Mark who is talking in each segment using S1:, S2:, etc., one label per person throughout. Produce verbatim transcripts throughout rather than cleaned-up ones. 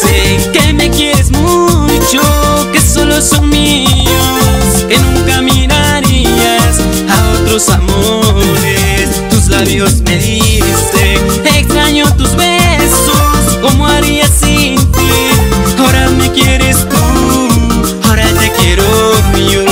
S1: Sé que me quieres mucho, que solo son míos, que nunca mirarías a otros amores. Tus labios me dicen, extraño tus besos, ¿cómo haría sin ti? Ahora me quieres tú, ahora te quiero yo.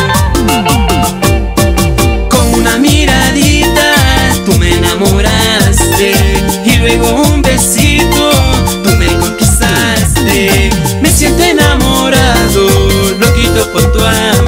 S1: Con una miradita tú me enamoraste, y luego un besito tú me conquistaste. Me siento enamorado, loquito por tu amor.